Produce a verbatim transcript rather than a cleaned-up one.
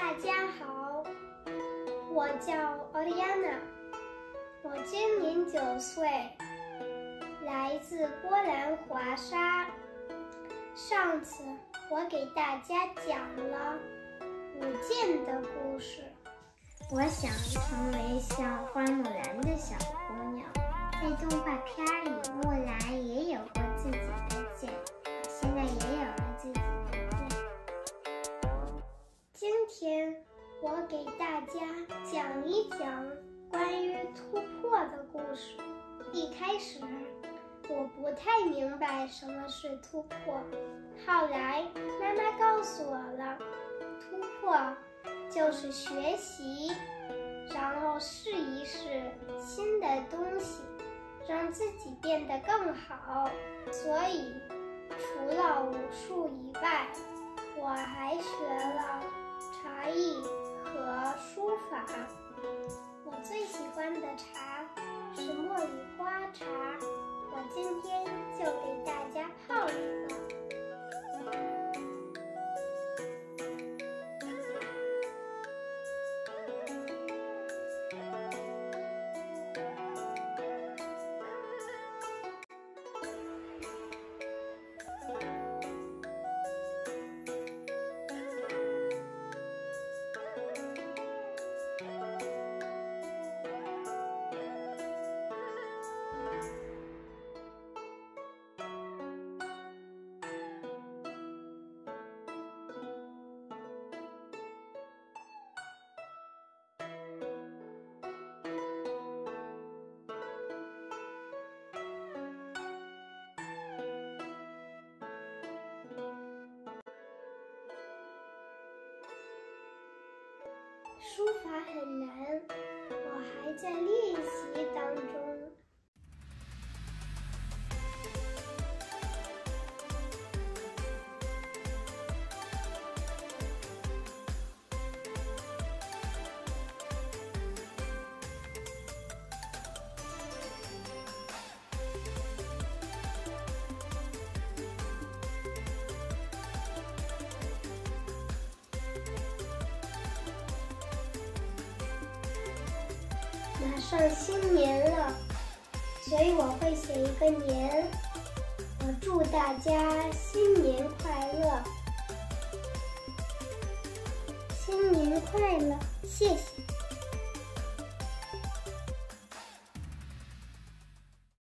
大家好，我叫奥利安娜，我今年九岁，来自波兰华沙。上次我给大家讲了舞剑的故事。 我想成为像花木兰的小姑娘。在动画片里，木兰也有过自己的剑，现在也有了自己的剑。 今天我给大家讲一讲关于突破的故事。一开始我不太明白什么是突破，后来妈妈告诉我了，突破就是学习，然后试一试新的东西，让自己变得更好。所以除了武术以外，我还学了茶艺和书法。我最喜欢的茶是茉莉花茶，我今天就给大家泡一个。书法很难，我还在练习当中。马上新年了，所以我会写一个年。我祝大家新年快乐，新年快乐，谢谢。